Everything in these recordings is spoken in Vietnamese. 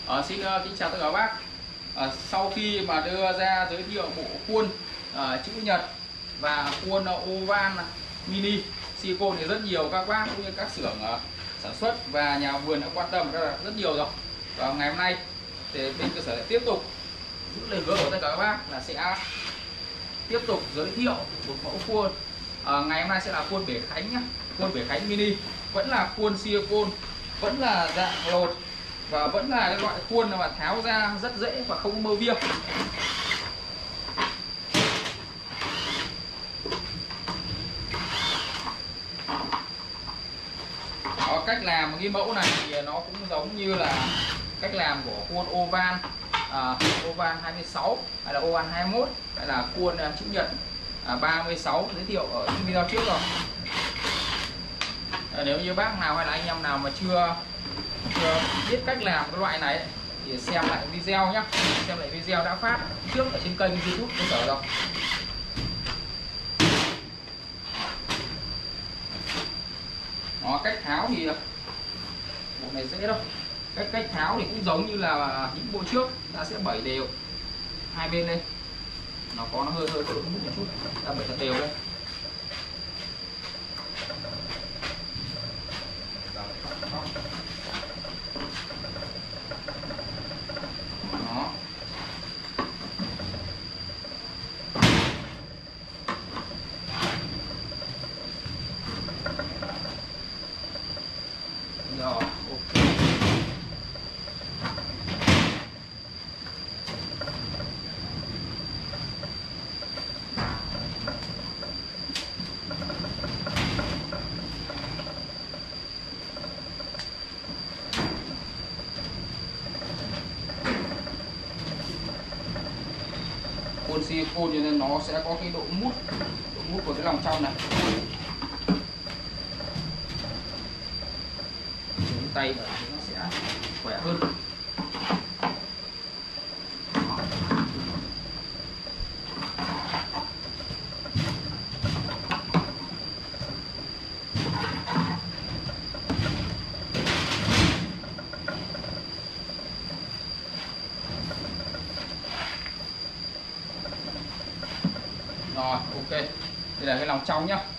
Xin kính chào tất cả các bác. Sau khi mà đưa ra giới thiệu bộ khuôn chữ nhật và khuôn oval mini silicone thì rất nhiều các bác cũng như các xưởng sản xuất và nhà vườn đã quan tâm rất nhiều rồi. Và ngày hôm nay thì bên cơ sở lại tiếp tục giữ lời hứa của tất cả các bác là sẽ tiếp tục giới thiệu một mẫu khuôn. Ngày hôm nay sẽ là khuôn bể Khánh nhé, khuôn bể Khánh mini, vẫn là khuôn silicone, vẫn là dạng lột và vẫn là cái loại khuôn mà tháo ra rất dễ và không có mơ viêng. Cách làm cái mẫu này thì nó cũng giống như là cách làm của khuôn oval, oval 26 hay là oval 21 hay là khuôn chữ nhật 36 giới thiệu ở những video trước rồi. Nếu như bác nào hay là anh em nào mà chưa biết cách làm cái loại này thì xem lại video nhé, xem lại video đã phát trước ở trên kênh YouTube cơ sở rồi. Cách tháo thì bộ này dễ đâu, cách tháo thì cũng giống như là những bộ trước, ta sẽ bẩy đều hai bên lên, nó hơi độ mút một chút, ta bẩy thật đều lên. Đó. Rồi, ok. Khuôn silicone cho nên nó sẽ có cái độ mút của cái lòng trong này. Dùng tay vào thì nó sẽ khỏe hơn. Rồi, ok. Đây là cái lòng trong nhá.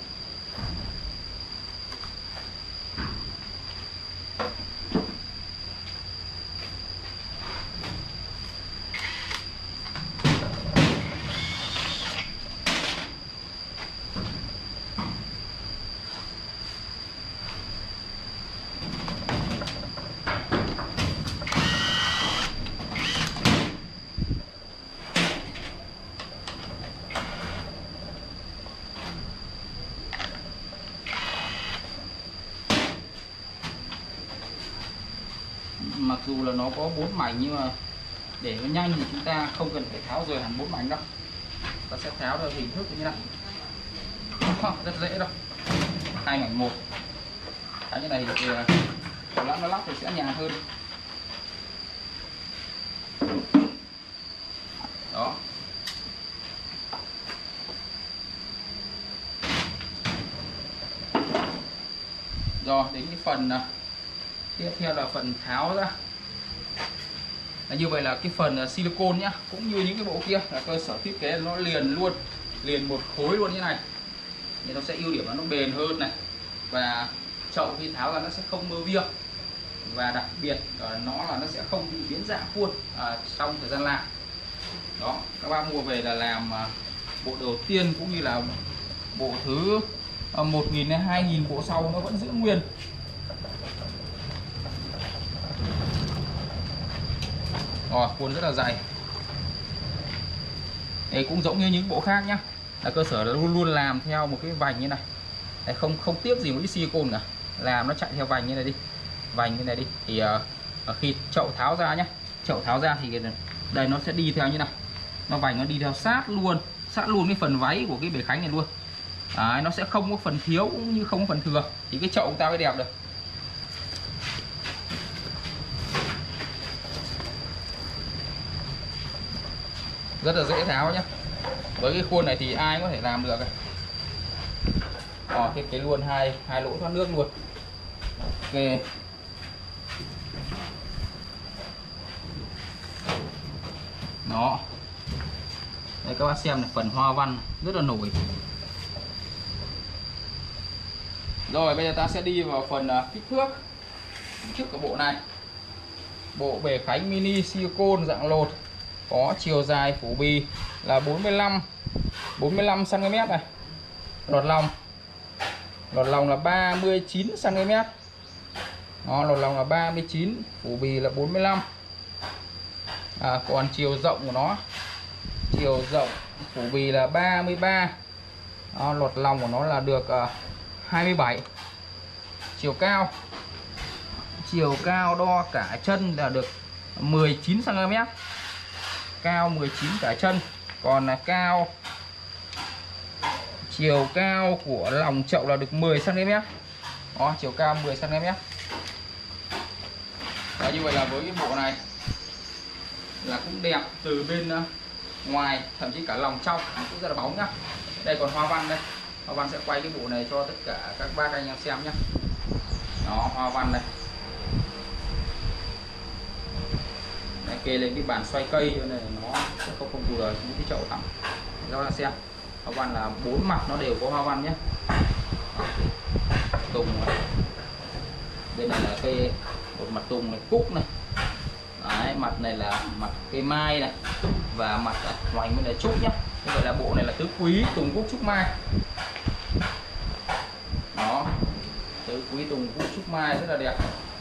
Mặc dù là nó có 4 mảnh nhưng mà để nó nhanh thì chúng ta không cần phải tháo rời hẳn 4 mảnh đâu. Ta sẽ tháo theo hình thức như này. Rất dễ đâu. 2 mảnh một. Tháo như này thì nó lắp thì sẽ nhàn hơn. Đó. Rồi đến cái phần tiếp theo là phần tháo ra. Như vậy là cái phần silicone nhá, cũng như những cái bộ kia là cơ sở thiết kế nó liền một khối luôn như này, thì nó sẽ ưu điểm là nó bền hơn này, và chậu khi tháo ra nó sẽ không mơ viêng, và đặc biệt nó sẽ không bị biến dạng khuôn trong thời gian làm. Đó, các bác mua về là làm bộ đầu tiên cũng như là bộ thứ 1000 đến 2000 bộ sau nó vẫn giữ nguyên. Rồi, khuôn rất là dày. Đây cũng giống như những bộ khác nhá, là cơ sở luôn làm theo một cái vành như này. Đấy, không tiếc gì một cái silicone cả, làm nó chạy theo vành như này đi, vành như này đi. Thì khi chậu tháo ra nhá, chậu tháo ra thì đây nó sẽ đi theo như này, nó vành nó đi theo sát luôn cái phần váy của cái bể Khánh này luôn. Đấy, nó sẽ không có phần thiếu cũng như không có phần thừa, thì cái chậu của ta mới đẹp được. Rất là dễ tháo nhé. Với cái khuôn này thì ai có thể làm được. Thiết kế luôn hai lỗ thoát nước luôn. Ok. Đó. Đây các bác xem này, phần hoa văn rất là nổi. Rồi bây giờ ta sẽ đi vào phần kích thước của bộ này. Bộ bể khánh mini silicone dạng lột, có chiều dài phủ bì là 45 cm này. Lọt lòng là 39 cm. Đó, lọt lòng là 39, phủ bì là 45. Còn chiều rộng của nó, chiều rộng phủ bì là 33. Đó, lọt lòng của nó là được 27. Chiều cao đo cả chân là được 19 cm. Cao 19 cả chân. Còn là chiều cao của lòng chậu là được 10 cm. Đó, chiều cao 10 cm. Đó, như vậy là với cái bộ này là cũng đẹp từ bên ngoài, thậm chí cả lòng trong cũng rất là bóng nhá. Đây còn hoa văn đây. Hoa văn sẽ quay cái bộ này cho tất cả các bác anh em xem nhé. Đó, hoa văn đây. Đây, kê lên cái bàn xoay cây cho nên nó sẽ không vừa những cái chậu thẳng. Các bạn xem. Hoa văn là 4 mặt nó đều có hoa văn nhé. Tùng này. Bên này là cây một mặt tùng này, cúc này. Đấy, mặt này là mặt cây mai này, và mặt hoành bên là trúc nhá. Như vậy là bộ này là tứ quý tùng cúc trúc mai. Đó, tứ quý tùng cúc trúc mai rất là đẹp.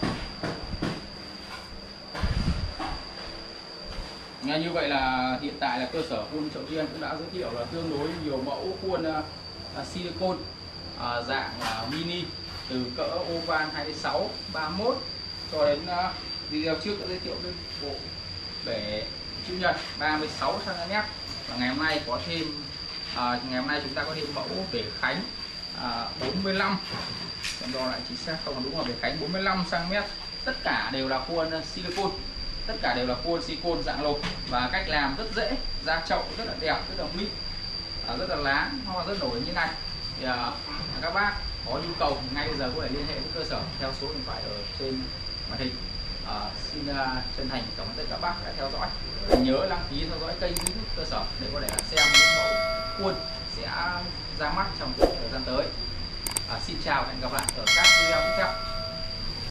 Như vậy là hiện tại là cơ sở khuôn Chậu Thiên cũng đã giới thiệu là tương đối nhiều mẫu khuôn silicone dạng mini, từ cỡ oval 26, 31 cho đến video trước đã giới thiệu cái bộ bể chữ nhật 36 cm. Và ngày hôm nay có thêm ngày hôm nay chúng ta có thêm mẫu bể khánh 45, đo lại chính xác không, đúng là bể khánh 45 cm. Tất cả đều là khuôn silicone, tất cả đều là khuôn silicone dạng lột, và cách làm rất dễ, ra chậu rất là đẹp, rất là mịn, rất là lá, hoa rất nổi như này. Thì các bác có nhu cầu thì ngay bây giờ có thể liên hệ với cơ sở theo số điện thoại ở trên màn hình. Xin chân thành cảm ơn tất cả các bác đã theo dõi. Nhớ đăng ký theo dõi kênh YouTube cơ sở để có thể xem những mẫu khuôn sẽ ra mắt trong thời gian tới. Xin chào và hẹn gặp lại ở các video tiếp theo.